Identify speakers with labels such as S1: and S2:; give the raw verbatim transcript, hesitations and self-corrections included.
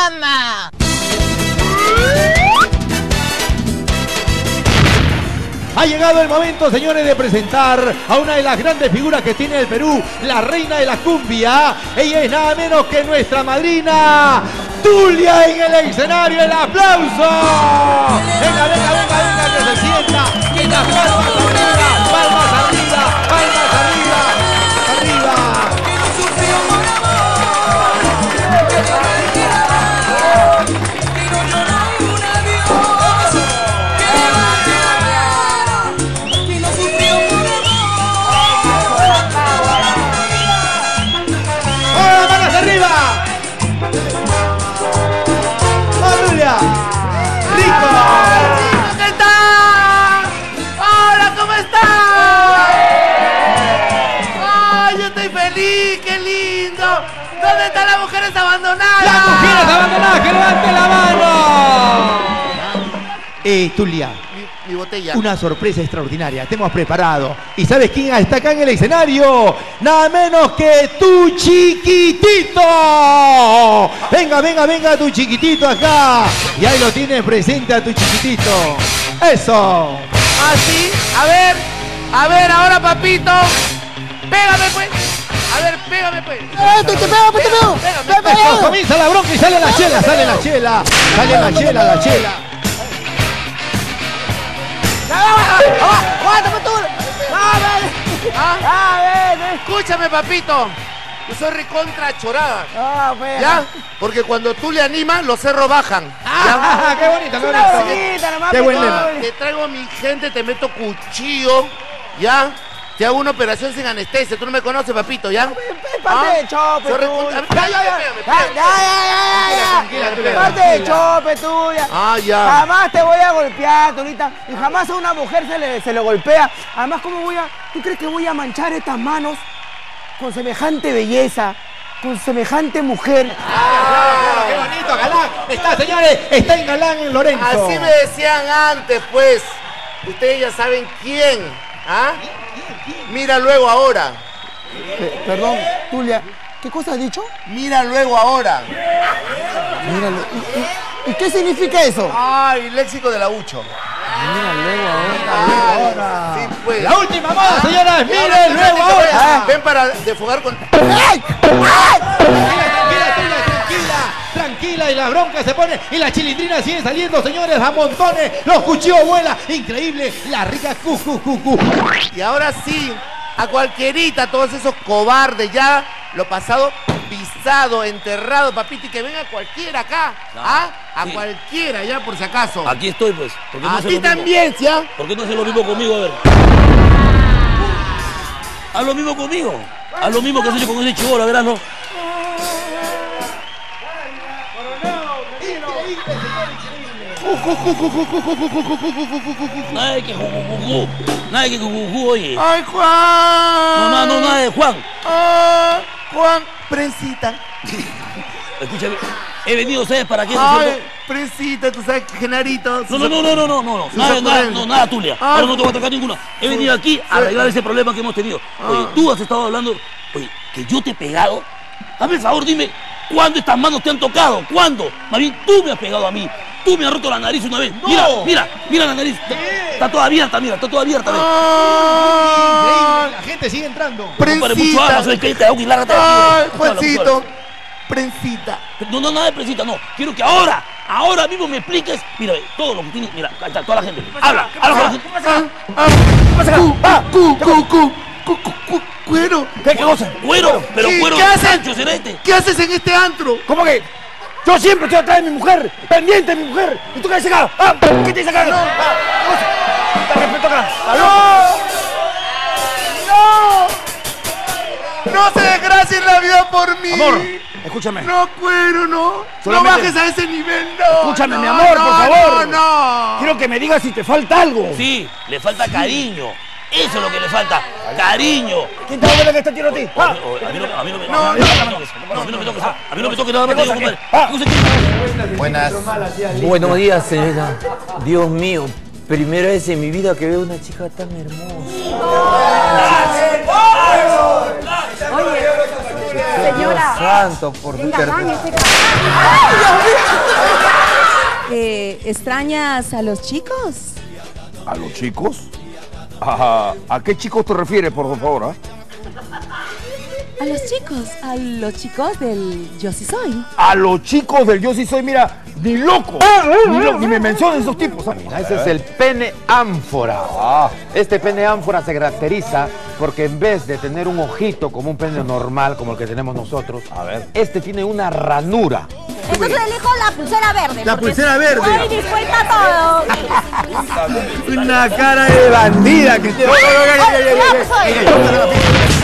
S1: programa.
S2: Ha llegado el momento, señores, de presentar a una de las grandes figuras que tiene el Perú, la reina de la cumbia. Ella es nada menos que nuestra madrina, Tulia, en el escenario. ¡El aplauso! Venga, venga, venga, venga, que se sienta. Y las palmas arriba, palmas arriba, palmas arriba, arriba.
S3: ¿Dónde están las mujeres abandonadas?
S2: ¡Las mujeres abandonadas! ¡Que levanten la mano! Eh, Tulia.
S3: Mi, mi botella.
S2: Una sorpresa extraordinaria. Te hemos preparado. ¿Y sabes quién está acá en el escenario? Nada menos que tu chiquitito. Venga, venga, venga tu chiquitito acá. Y ahí lo tienes presente a tu chiquitito. ¡Eso!
S3: ¿Así? A ver, a ver, ahora papito. Pégame pues. A ver, pégame pues.
S1: ¡Eh, te, te pego, te pego!
S2: ¡Pégame, pégame! Comienza la bronca y sale la chela, sale la chela. Sale la chela, la chela.
S1: ¡Aguántame tú!
S3: ¿Ah? Escúchame, papito. Yo soy recontra chorada.
S1: Ah, pues.
S3: ¿Ya? Porque cuando tú le animas, los cerros bajan.
S2: ¡Ah! ¡Qué bonito, qué bonito! ¡Qué buen lema!
S3: Te traigo a mi gente, te meto cuchillo. ¿Ya? Te hago una operación sin anestesia. Tú no me conoces, papito, ¿ya?
S1: Parte de chope tuya.
S3: Ya, ya, ya.
S1: Ya, ya, ya, ya. Parte de chope tuya.
S3: Ah, ya.
S1: Jamás te voy a golpear, Tulita. Y jamás a una mujer se le, se le golpea. Además, ¿cómo voy a...? ¿Tú crees que voy a manchar estas manos con semejante belleza? Con semejante mujer.
S2: ¡Ah! ¡Qué bonito, galán! Está, señores, está en galán en Lorenzo.
S3: Así me decían antes, pues. Ustedes ya saben quién. ¿Ah? Mira luego ahora.
S1: Eh, perdón, Tulia, ¿qué cosa has dicho?
S3: Mira luego ahora.
S1: Míralo. ¿Y, y, ¿y qué significa eso?
S3: Ay, léxico de la Ucho.
S1: Mira luego
S3: Ay,
S1: ahora.
S3: sí, pues.
S2: La última moda, señoras. Miren luego ahora.
S3: Ah, ven para defogar con...
S1: ¡Ay! ¡Ay!
S2: Tranquila, Tulia, tranquila. Tranquila, y la bronca se pone y la chilindrina sigue saliendo, señores, a montones. Los cuchillos vuelan. Increíble. La rica cu, cu, cu, cu.
S3: Y ahora sí, a cualquierita, todos esos cobardes ya, lo pasado pisado, enterrado, papito, y que venga cualquiera acá.
S4: No,
S3: ¿Ah? A
S4: sí.
S3: cualquiera ya, por si acaso.
S4: Aquí estoy, pues. ¿Por qué no
S3: A
S4: hace
S3: ti
S4: lo mismo?
S3: también, ¿sí? ¿Ah?
S4: ¿Por qué no hace lo mismo conmigo? A ver. Haz lo mismo conmigo. Haz lo mismo que has hecho con ese chivolo, verás, ¿no? Nada de que jujujuju. Nada de que jujujuju, oye.
S3: ¡Ay, Juan!
S4: No, no, no, nada de Juan.
S3: ¡Ah, Juan! Prensita.
S4: Escúchame. He venido, ¿sabes para qué?
S3: Ay, Prensita, tú sabes, Genarito.
S4: No, no, no, no, no, no, no, no. Nada, nada, no, nada, Tulia.
S3: Ah,
S4: Ahora no te voy a atacar ninguna. He venido aquí a arreglar ese problema que hemos tenido. Oye,
S3: Ah.
S4: tú has estado hablando, oye, que yo te he pegado. Hazme el favor, dime, ¿cuándo estas manos te han tocado? ¿Cuándo? Más bien, tú me has pegado a mí. Tú me has roto la nariz una vez.
S2: No.
S4: Mira, mira, mira la nariz. Está, está toda abierta, mira, está toda abierta. Ve.
S3: ¡Ay,
S2: La gente sigue entrando.
S4: No pare mucho
S3: Prensita!
S4: armas, ¿sabes qué? Te hago y lárgate de aquí,
S3: ¡Ay,
S4: ve.
S3: Juancito! Prensita.
S4: No, no, nada de presita, no. Quiero que ahora, ahora mismo me expliques. Mira, ve, todo lo que tienes. Mira, acá está toda la gente. Habla, habla con la gente.
S3: Ah, ah, cu, cu, cu, cu, cu, cu, cu, cuero.
S4: ¿Qué, qué cosa? Cuero, pero
S3: ¿Qué-
S4: cuero.
S3: qué haces?
S4: Sancho, será este.
S3: ¿Qué haces en este antro?
S1: ¿Cómo que? Yo siempre estoy atrás de mi mujer, pendiente de mi mujer. ¿Y tú qué haces acá? ¿Ah? ¿Qué te dices acá? No. Ah, ¿qué respeto acá?
S3: ¡No! ¡No se desgracien la vida por mí!
S1: Amor, escúchame.
S3: No, cuero, no.
S1: Solamente-
S3: No bajes a ese nivel, no.
S1: Escúchame,
S3: no,
S1: mi amor,
S3: no,
S1: por favor.
S3: No, no.
S1: Quiero que me digas si te falta algo.
S4: Sí, le falta cariño. Eso es lo que le falta. Cariño.
S1: ¿Quién te va a ver que está tiro a ti? ¿Ah?
S4: A mí no, a mí no me
S3: No,
S4: a mí no me toques. No, a mí no me toques. A mí no me toques nada más que digo, compadre.
S1: Ah.
S4: No sé qué-
S5: Buenas. Buenos días, señorita. Dios mío, primera vez en mi vida que veo una chica tan hermosa.
S6: Oye, señora,
S5: santo, por tu perdón.
S6: Eh, ¿Extrañas a los chicos?
S7: ¿A los chicos? ¿A, a qué chicos te refieres, por favor? ¿Ah?
S6: A los chicos, a los chicos del Yo Sí Soy.
S7: A los chicos del Yo Sí Soy, mira, ni loco, ni, lo, ni me mencionen esos tipos. ¿Ah?
S8: Mira, ese es el pene ánfora.
S7: Ah.
S8: Este pene ánfora se caracteriza porque en vez de tener un ojito como un pene normal, como el que tenemos nosotros,
S7: A ver.
S8: este tiene una ranura.
S9: Entonces elijo la pulsera verde.
S2: La
S9: porque
S2: pulsera verde.
S9: Hoy dispuesta todo.
S2: Una cara de bandida que tiene.
S9: Oye, cuidado, soy.